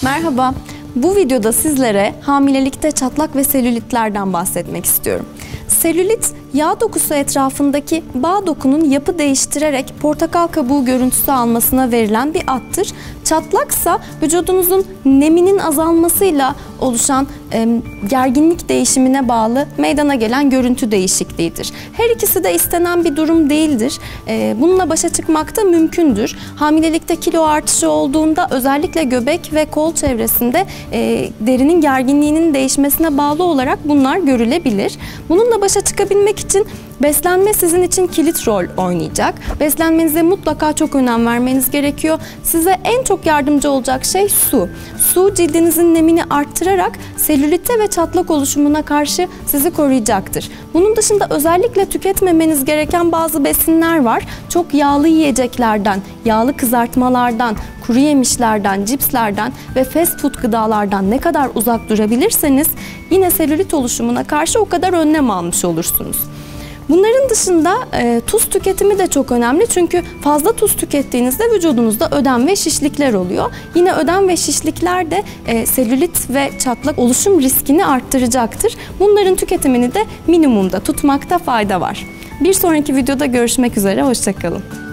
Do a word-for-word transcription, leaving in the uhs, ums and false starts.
Merhaba, bu videoda sizlere hamilelikte çatlak ve selülitlerden bahsetmek istiyorum. Selülit, yağ dokusu etrafındaki bağ dokunun yapı değiştirerek portakal kabuğu görüntüsü almasına verilen bir addır. Çatlaksa vücudunuzun neminin azalmasıyla oluşan e, gerginlik değişimine bağlı meydana gelen görüntü değişikliğidir. Her ikisi de istenen bir durum değildir. E, bununla başa çıkmak da mümkündür. Hamilelikte kilo artışı olduğunda özellikle göbek ve kol çevresinde e, derinin gerginliğinin değişmesine bağlı olarak bunlar görülebilir. Bununla başa çıkabilmek için beslenme sizin için kilit rol oynayacak. Beslenmenize mutlaka çok önem vermeniz gerekiyor. Size en çok yardımcı olacak şey su. Su cildinizin nemini arttırarak selülite ve çatlak oluşumuna karşı sizi koruyacaktır. Bunun dışında özellikle tüketmemeniz gereken bazı besinler var. Çok yağlı yiyeceklerden, yağlı kızartmalardan, kuru yemişlerden, cipslerden ve fast food gıdalardan ne kadar uzak durabilirseniz yine selülit oluşumuna karşı o kadar önlem almış olursunuz. Bunların dışında e, tuz tüketimi de çok önemli çünkü fazla tuz tükettiğinizde vücudunuzda ödem ve şişlikler oluyor. Yine ödem ve şişlikler de e, selülit ve çatlak oluşum riskini arttıracaktır. Bunların tüketimini de minimumda tutmakta fayda var. Bir sonraki videoda görüşmek üzere, hoşça kalın.